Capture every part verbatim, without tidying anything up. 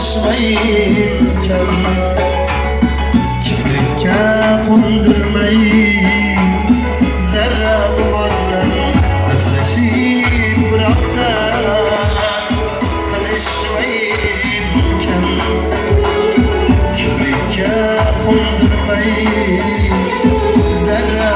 tanishmayken kiprikka qo'ndirmay zarra g'uborlar asrashib biroqda tanishmayken kiprikka qo'ndirmay zarra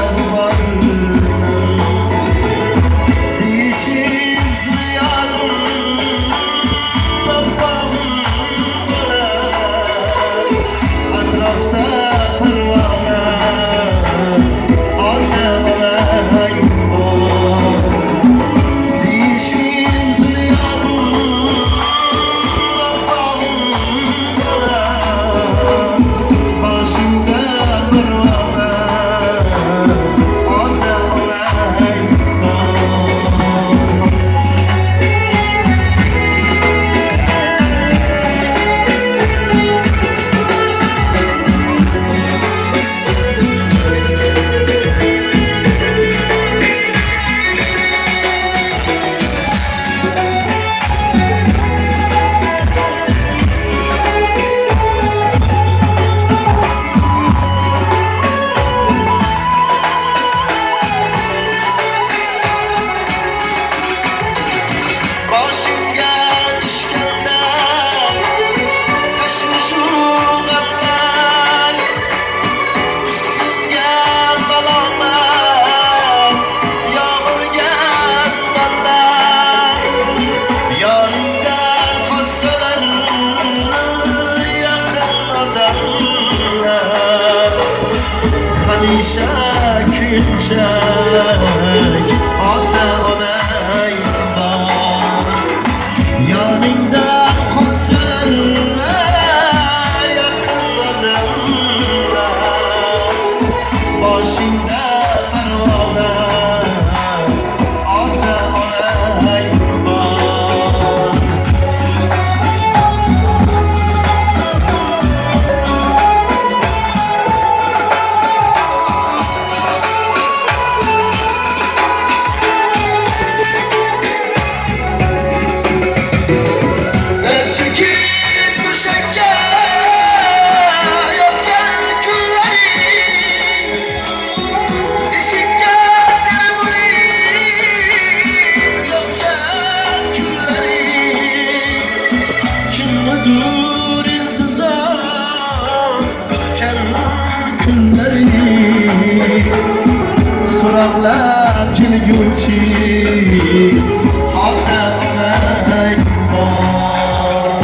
hamisha kuyunchak ota onang bor yoningda qolsalar yaqin odamlar boshingda parvona ota onang bor so'roqlab kelguvchi ota onang bor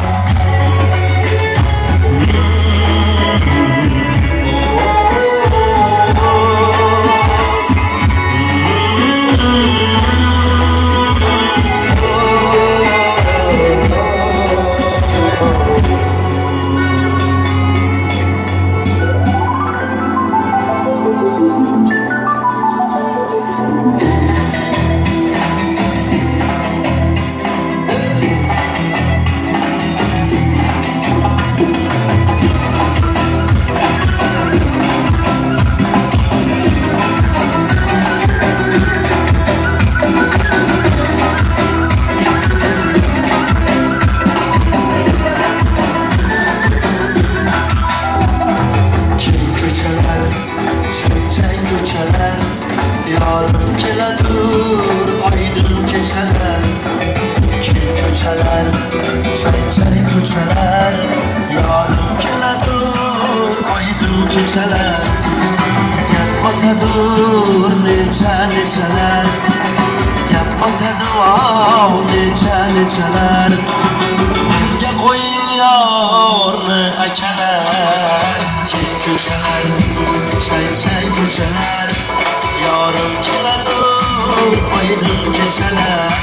yorim keladur oydin kechalar keng ko'chalar chang-chang ko'chalar yorim keladur oydin kechalar gap otadur necha nechalar gap otadur necha nechalar menga qo'ying yorni akalar keng ko'chalar chang-chang ko'chalar yorim keladur oydin kechalar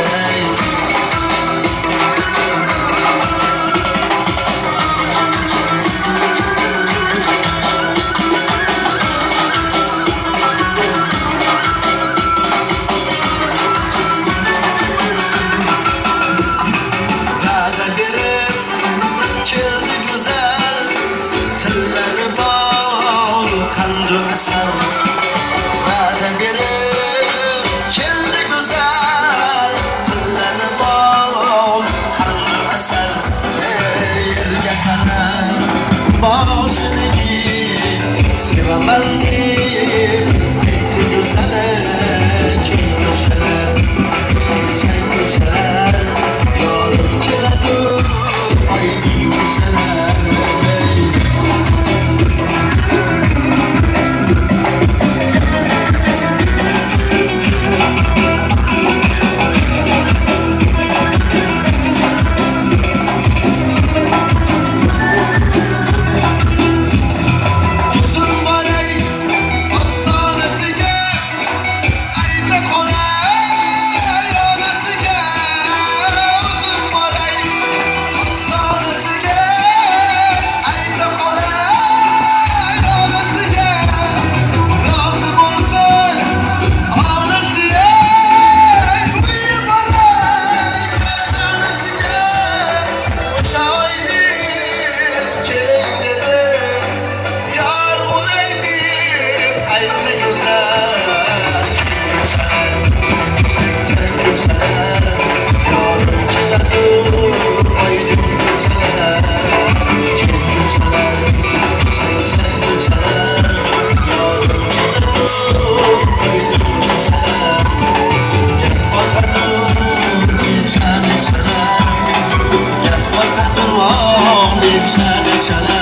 va'da berib keldi go'zal tillari bol qandu asal va'da berib keldi go'zal chala chala